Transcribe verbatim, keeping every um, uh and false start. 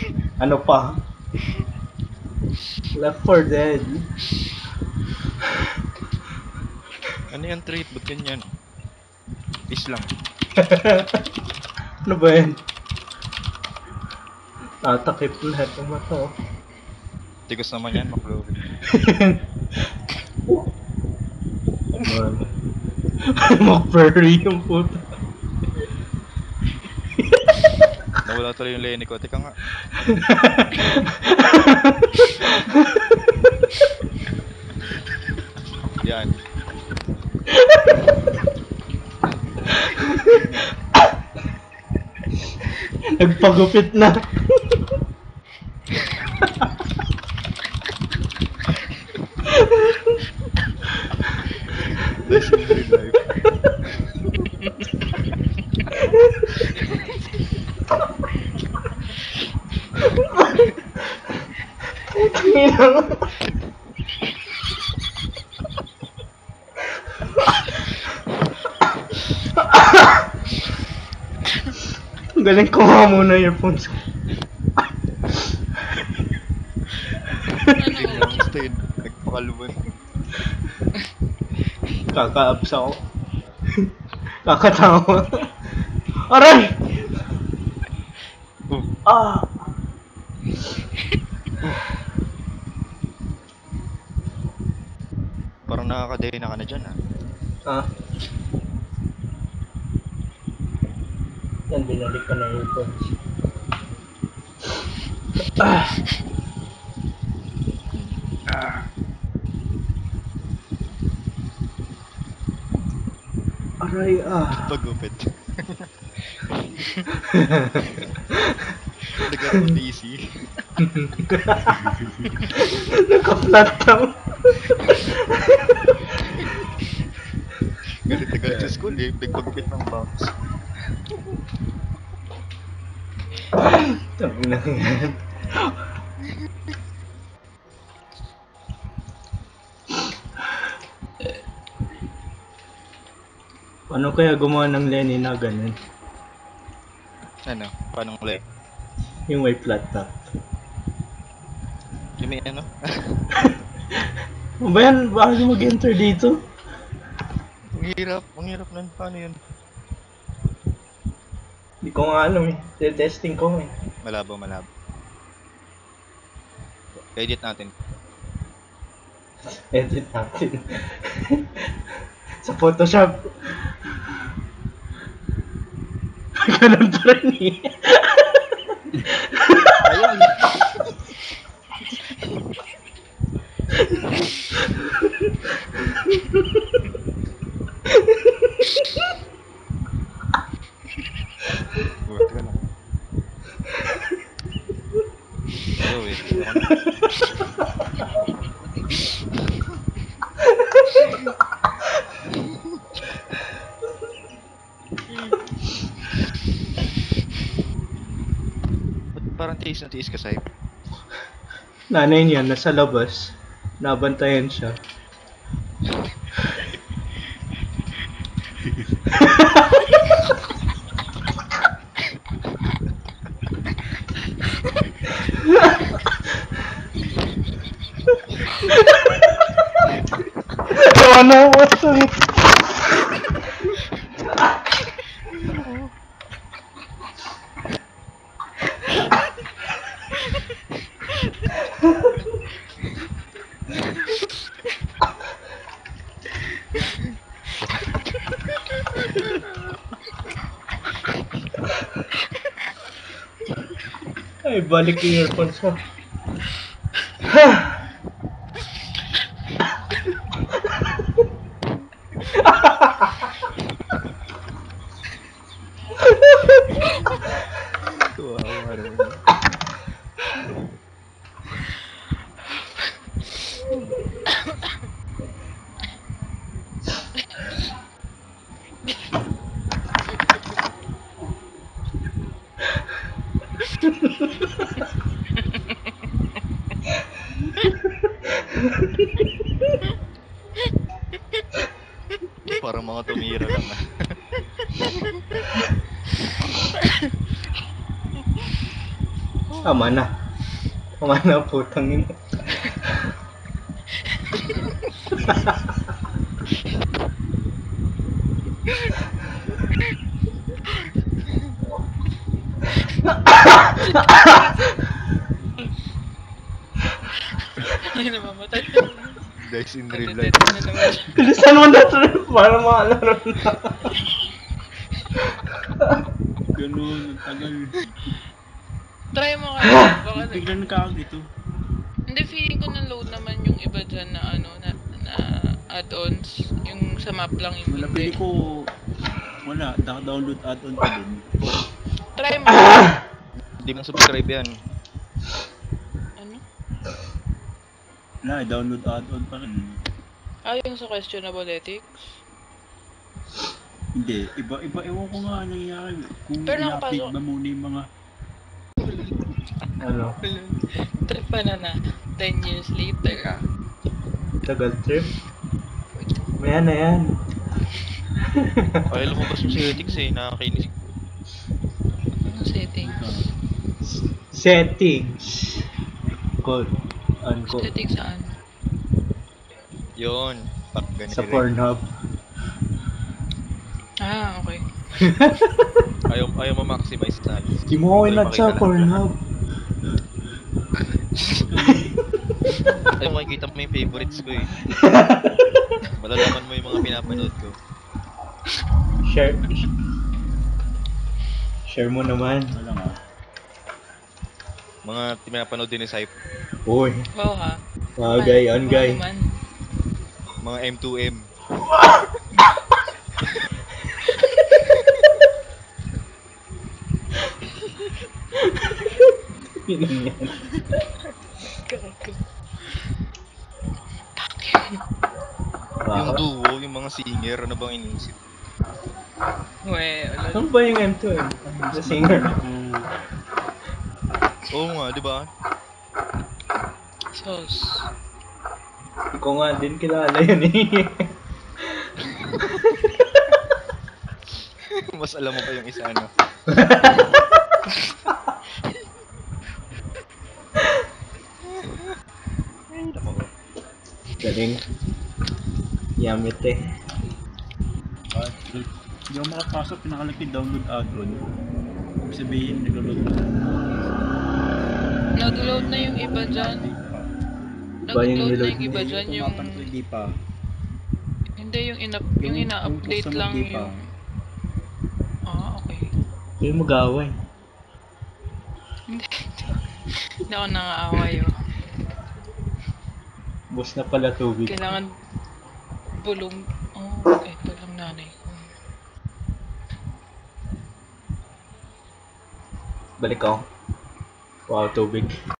Ano pa? Left four Dead. Ano yung treat? Ba't ganyan? Is lang. Ano ba yan? Tatakip lahat ng mata. Tigas naman yan, maklorin. Man. Mag-furry yung puta. Nawala tuloy yung Lenny ko. Teka nga. Yan. Nagpagupit na. Lesson in life. Galing ko nga muna earphones ko. Hindi na lang stayed. Nagpakaluman. Kaka-ups ako. Kakatawa. Aray! Oh. Ah! Parang nakakadaya na ka na dyan ah. Ah? Yan, binalik ko na earphones. Ah! Ah! Aray ah! Pagupit. Nagkaroon D C. Naka-flat down. Galit na galit sa school eh. Nagpagupit ng box. Sabi na yan. Paano kaya gumawa ng Lenny na ganun? Ano? Paano ulit? Yung may flat top. Yung may ano? Ano ba yan? Bakit mag-enter dito? Ang hirap. Ang hirap nun. Paano yun? Hindi ko nga alam eh. Testing ko eh. Malabo, malabo. Edit natin. Edit natin. Sa Photoshop. Ganun pa rin eh. Ayun! Buhat ka lang. Oh, wait. Parang tiis na tiis ka, Saib. Nanay niya, nasa labas. Nabantayan siya. Ano? What's up? Ay, balik yung earphones mo. Kawawa naman. Parang mga tumira lang ah. Tama na. Tama na, putang ina. Ay, namamatay. Guys, in real Nagdedead life. na naman. Bilisan mo na trip para maalala na. Ganun, ang tagal. Try mo kaya. Baka na. Biglang nakakagito. Hindi, feeling ko na-load naman yung iba dyan na ano, na, na add-ons. Yung sa map lang yung Wala, hindi. pili ko, wala, naka-download add-on pa din. Try mo. Hindi mo subscribe yan. Ano? Wala, download add-on pa rin. Ah, yung sa questionable ethics? Hindi, iba, iba, ewan ko nga anong nangyari. Kung Pero ina-update nakapasok- ba muna yung mga, Ano? Trip pa na na. ten years later. Tagal trip. Maya na yan. Ay, lumabas mo si Ethics eh, nakakainis. Anong settings? Settings. Code. Uncode. Settings saan? Yun, pak ganyan. Sa Pornhub. Ah, okay. Ayaw, ayaw mo maximize na. Di mo ako inat sa Pornhub. Ayaw makikita mo yung favorites ko eh. Malalaman mo yung mga pinapanood ko. Share. Share mo naman. wala nga. Mga pinapanood din ni Saip. Uy. Wow ha. Bagay, on Wow guy. naman. Mga M two M. Piling yan. Yung Wow. duo, yung mga singer, ano bang iniisip? We, ulan. Ano ba yung M two M? The singer. Hmm, Oo nga, di ba? Sos. Hindi ko nga din kilala yun eh. Mas alam mo pa yung isa, ano? Galing. Yamit eh. ah, hindi ako makapasok, pinakalaki download add-on. Ibig sabihin, nag-load na. Nag-load na yung iba dyan. Ba yung Nag-load na niload yung iba dyan yung... Tumapan ko, hindi pa. Hindi yung ina yung ina-update Yung lang customer, di pa. yung... Ah, okay. Yung mag-away. Hindi. Hindi ako nangaaway oh. Bus na pala tubig. Kailangan bulong. Oh, ito lang nanay ko. Balik ako. Wow, tubig.